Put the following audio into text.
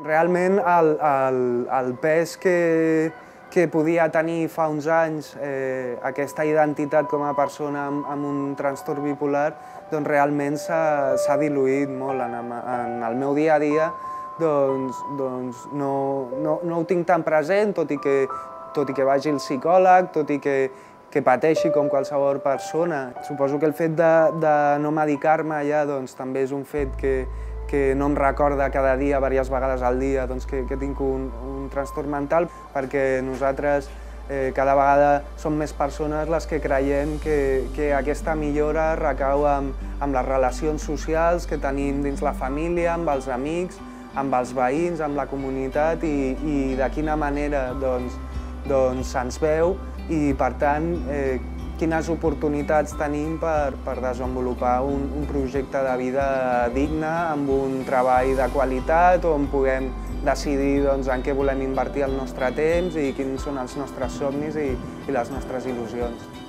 Realment el pes que podia tenir fa uns anys aquesta identitat com a persona amb un trastorn bipolar, doncs realment s'ha diluït molt. En el meu dia a dia doncs no ho tinc tan present, tot i que vagi al psicòleg, tot i que pateixi com qualsevol persona. Suposo que el fet de no medicar-me ja també és un fet que no em recorda cada dia, diverses vegades al dia, que tinc un trastorn mental, perquè nosaltres cada vegada som més persones les que creiem que aquesta millora recau amb les relacions socials que tenim dins la família, amb els amics, amb els veïns, amb la comunitat i de quina manera se'ns veu i, per tant, quines oportunitats tenim per desenvolupar un projecte de vida digne, amb un treball de qualitat, on puguem decidir en què volem invertir el nostre temps i quins són els nostres somnis i les nostres il·lusions.